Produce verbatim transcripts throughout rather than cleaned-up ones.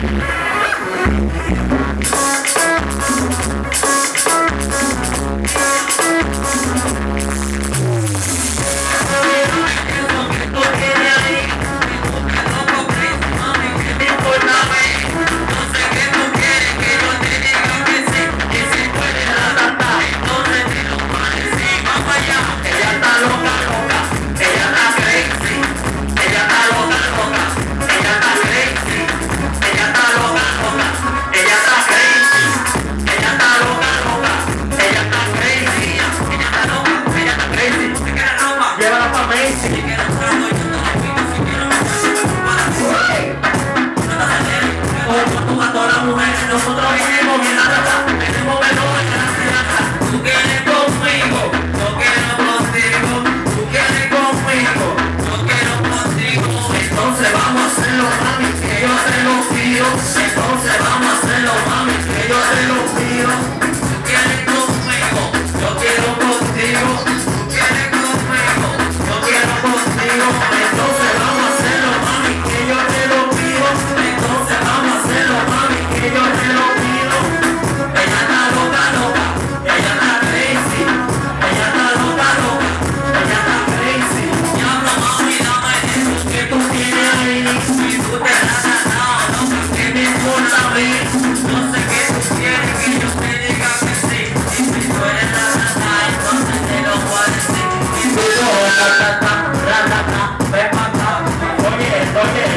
Nosotros vivimos en la raza, tenemos menor en la ciudad. Tú quieres conmigo, yo quiero contigo. Tú quieres conmigo, yo quiero contigo. Entonces vamos a hacerlo, mami, que yo te lo pido. Entonces vamos a hacerlo, mami, que yo te lo pido. Tú quieres conmigo, yo quiero contigo. Tú quieres conmigo, yo quiero contigo. Entonces vamos a hacerlo, mami, que yo te lo pido. Entonces vamos a hacerlo, mami, que yo te lo pido. Ella está loca, loca, ella está crazy. Ella está loca, loca, ella está crazy. Diablo, mami, dame eso que tú tienes ahí. Si tú te la has dado, loca, ¿qué me importa a mí? No sé qué tú quieres que yo te diga que sí. Y si tú eres la rata, entonces te lo voy a decir. Y tú no, ratata, ratata, ven pa' acá. Oye, oye.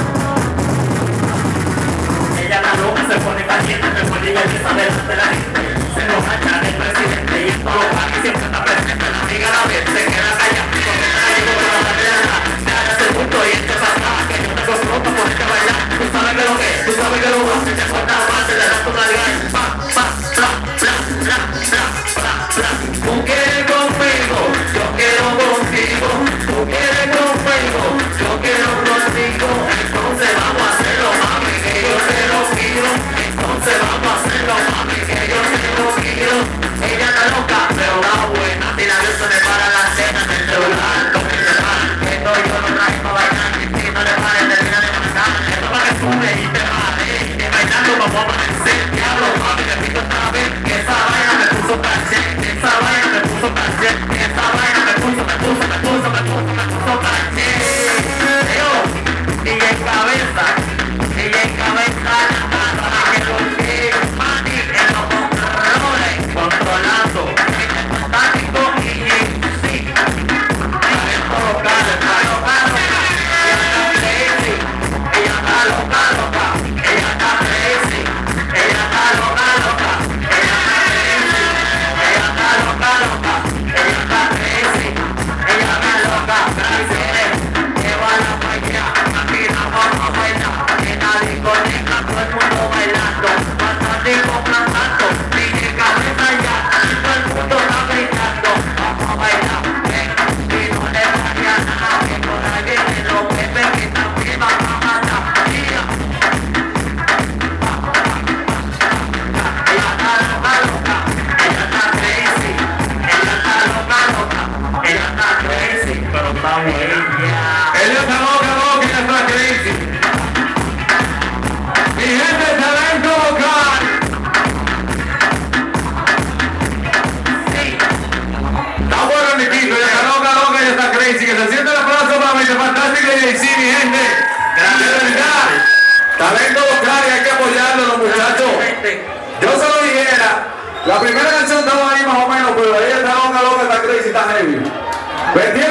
Ella está loca, se pone caliente, me pone y empieza a ver de la gente. Se nos cacha el presidente y esto lo paga y siempre está presente. La amiga la ve, se queda callada, porque te la llevo con la bandera. Me hagas el punto y este pasaba que yo tengo su ropa por este bailar. Tú sabes que lo que es, tú sabes que lo haces, te corta más, te le das tu nalga y pa, pa, bla, bla, bla, bla, bla, bla. Tú quieres conmigo, yo quiero contigo. Tú quieres conmigo, yo quiero contigo. Entonces vamos a hacerlo, mami, que yo te lo quiero. Entonces vamos a hacerlo, mami, que yo te lo quiero. Ella está loca, pero la buena. Si la Dios se le para la cena en el celular, lo que te da, que no yo no traigo para bailar. Si no le pares, termina de marcar. Esto para que sube y te baje. Que bailando vamos a amanecer. Diablo, mami, repito otra vez. Que esa vaina me puso caché. Que esa vaina me puso caché. Que esa vaina me puso, me puso, me puso, me puso, me puso caché. Yo, y en cabeza, y en cabeza, para que lo quiero, mami, en los controles, controlando, en el estático y en sí. Ella está loca, está loca, ella está crazy, ella está loca, loca, ella está crazy, ella está loca, loca, ella está crazy, ella está loca, loca, ella está crazy, ella está loca, crazy, llévala para allá, aquí no vamos a bailar, en la discoteca todo el mundo bailando, fantástico cantando, y de cabeza ya, todo el mundo está bailando, vamos a bailar, ven, y no le vaya nada, que por ahí vienen los bebés que también van a matar, mira. Ella está loca, loca, ella está crazy, ella está loca, loca, ella está crazy, pero está buena. Ella está loca, loca, ella está crazy. Mi gente, talento local. Sí. Está bueno mi piso, ella está loca, loca, ella está crazy. Que se siente el aplauso para mi fantástico J C, mi gente. De verdad, talento local y hay que apoyarlo, los muchachos. Yo se lo dijera, la primera canción estaba ahí más o menos, pero ella está loca, loca, está crazy, está heavy. ¿Me entiendes?